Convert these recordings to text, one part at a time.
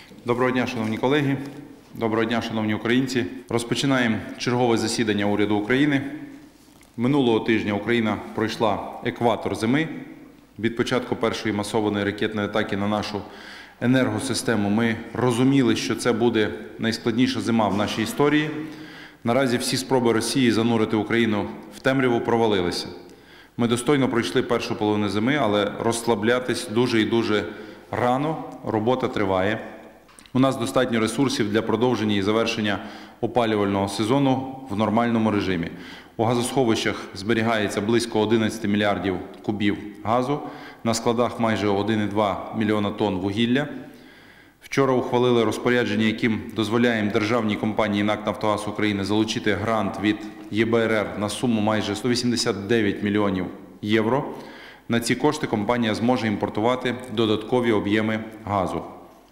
Доброго дня, шановні колеги. Доброго дня, шановні українці. Розпочинаємо чергове засідання уряду України. Минулого тижня Україна пройшла екватор зими. Від початку першої масованої ракетної атаки на нашу енергосистему ми розуміли, що це буде найскладніша зима в нашій історії. Наразі всі спроби Росії занурити Україну в темряву провалилися. Ми достойно пройшли першу половину зими, але розслаблятись дуже і дуже рано. Робота триває. У нас достатньо ресурсів для продовження і завершення опалювального сезону в нормальному режимі. У газосховищах зберігається близько 11 мільярдів кубів газу, на складах майже 1,2 мільйона тонн вугілля. Вчора ухвалили розпорядження, яким дозволяємо державній компанії НАК «Нафтогаз України» залучити грант від ЄБРР на суму майже 189 мільйонів євро. На ці кошти компанія зможе імпортувати додаткові об'єми газу.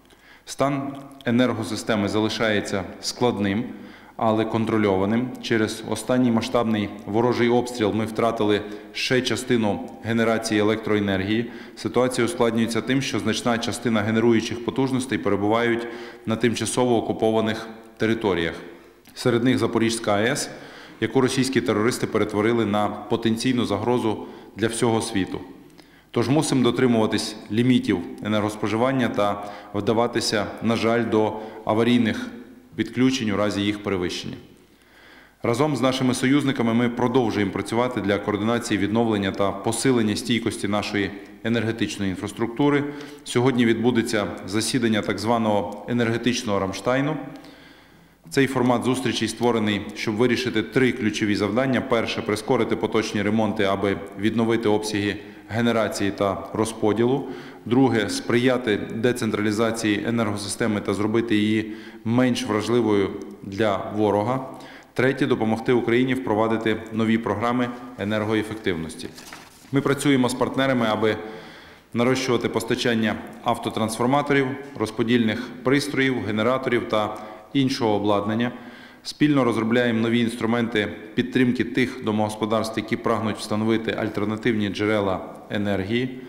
Стан енергосистеми залишається складним, але контрольованим. Через останній масштабний ворожий обстріл ми втратили ще частину генерації електроенергії. Ситуація ускладнюється тим, що значна частина генеруючих потужностей перебувають на тимчасово окупованих територіях. Серед них Запорізька АЕС, яку російські терористи перетворили на потенційну загрозу для всього світу. Тож мусимо дотримуватись лімітів енергоспоживання та вдаватися, на жаль, до аварійних відключень у разі їх перевищення. Разом з нашими союзниками ми продовжуємо працювати для координації відновлення та посилення стійкості нашої енергетичної інфраструктури. Сьогодні відбудеться засідання так званого енергетичного Рамштайну. Цей формат зустрічей створений, щоб вирішити 3 ключові завдання. Перше – прискорити поточні ремонти, аби відновити обсяги генерації та розподілу. Друге – сприяти децентралізації енергосистеми та зробити її менш вразливою для ворога. Третє – допомогти Україні впровадити нові програми енергоефективності. Ми працюємо з партнерами, аби нарощувати постачання автотрансформаторів, розподільних пристроїв, генераторів та іншого обладнання. Спільно розробляємо нові інструменти підтримки тих домогосподарств, які прагнуть встановити альтернативні джерела енергії.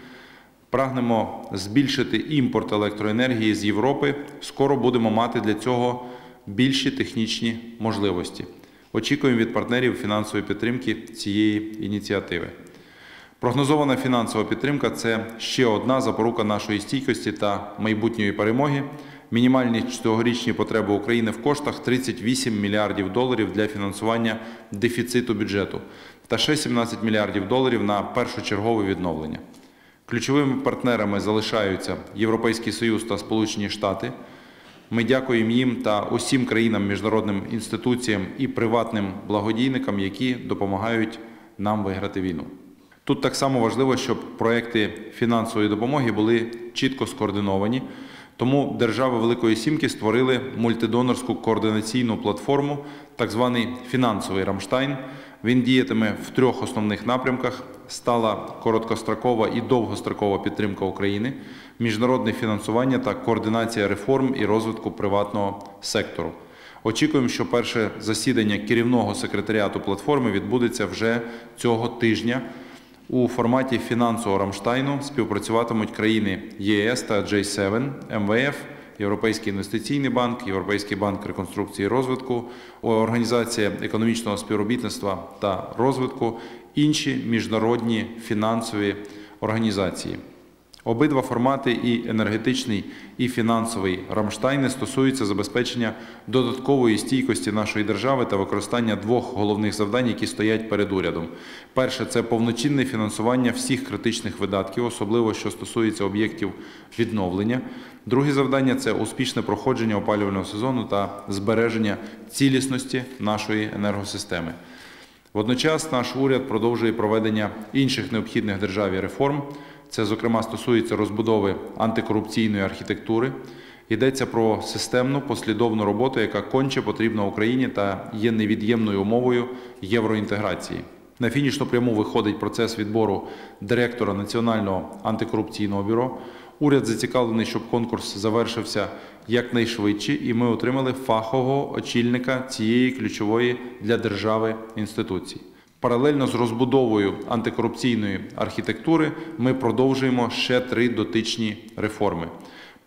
Прагнемо збільшити імпорт електроенергії з Європи. Скоро будемо мати для цього більші технічні можливості. Очікуємо від партнерів фінансової підтримки цієї ініціативи. Прогнозована фінансова підтримка – це ще одна запорука нашої стійкості та майбутньої перемоги. Мінімальні цьогорічні потреби України в коштах – 38 мільярдів доларів для фінансування дефіциту бюджету та ще 17 мільярдів доларів на першочергове відновлення. Ключовими партнерами залишаються Європейський Союз та Сполучені Штати. Ми дякуємо їм та усім країнам, міжнародним інституціям і приватним благодійникам, які допомагають нам виграти війну. Тут так само важливо, щоб проекти фінансової допомоги були чітко скоординовані. Тому держави Великої Сімки створили мультидонорську координаційну платформу, так званий фінансовий Рамштайн. Він діятиме в 3 основних напрямках: стала короткострокова і довгострокова підтримка України, міжнародне фінансування та координація реформ і розвитку приватного сектору. Очікуємо, що перше засідання керівного секретаріату платформи відбудеться вже цього тижня. У форматі фінансового Рамштайну співпрацюватимуть країни ЄС та G7, МВФ, Європейський інвестиційний банк, Європейський банк реконструкції і розвитку, Організація економічного співробітництва та розвитку, інші міжнародні фінансові організації. Обидва формати, і енергетичний, і фінансовий Рамштайни, стосуються забезпечення додаткової стійкості нашої держави та використання 2 головних завдань, які стоять перед урядом. Перше – це повноцінне фінансування всіх критичних видатків, особливо що стосується об'єктів відновлення. Друге завдання – це успішне проходження опалювального сезону та збереження цілісності нашої енергосистеми. Водночас наш уряд продовжує проведення інших необхідних державі реформ. Це, зокрема, стосується розбудови антикорупційної архітектури. Йдеться про системну, послідовну роботу, яка конче потрібна Україні та є невід'ємною умовою євроінтеграції. На фінішну пряму виходить процес відбору директора Національного антикорупційного бюро. Уряд зацікавлений, щоб конкурс завершився якнайшвидше, і ми отримали фахового очільника цієї ключової для держави інституції. Паралельно з розбудовою антикорупційної архітектури ми продовжуємо ще 3 дотичні реформи.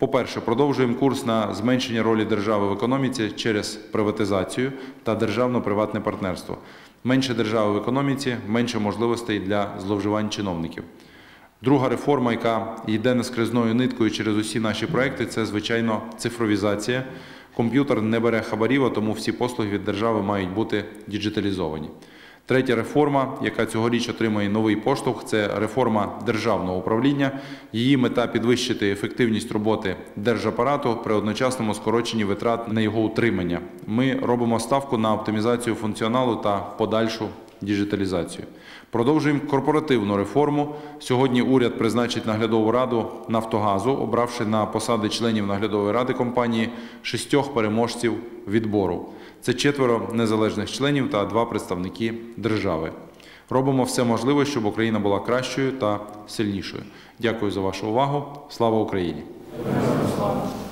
По-перше, продовжуємо курс на зменшення ролі держави в економіці через приватизацію та державно-приватне партнерство. Менше держави в економіці, менше можливостей для зловживань чиновників. Друга реформа, яка йде нескризною ниткою через усі наші проекти, це, звичайно, цифровізація. Комп'ютер не бере хабарів, а тому всі послуги від держави мають бути діджиталізовані. Третя реформа, яка цьогоріч отримає новий поштовх, це реформа державного управління. Її мета – підвищити ефективність роботи держапарату при одночасному скороченні витрат на його утримання. Ми робимо ставку на оптимізацію функціоналу та подальшу діджиталізацію. Продовжуємо корпоративну реформу. Сьогодні уряд призначить наглядову раду «Нафтогазу», обравши на посади членів наглядової ради компанії 6 переможців відбору. Це 4 незалежних членів та 2 представники держави. Робимо все можливе, щоб Україна була кращою та сильнішою. Дякую за вашу увагу. Слава Україні!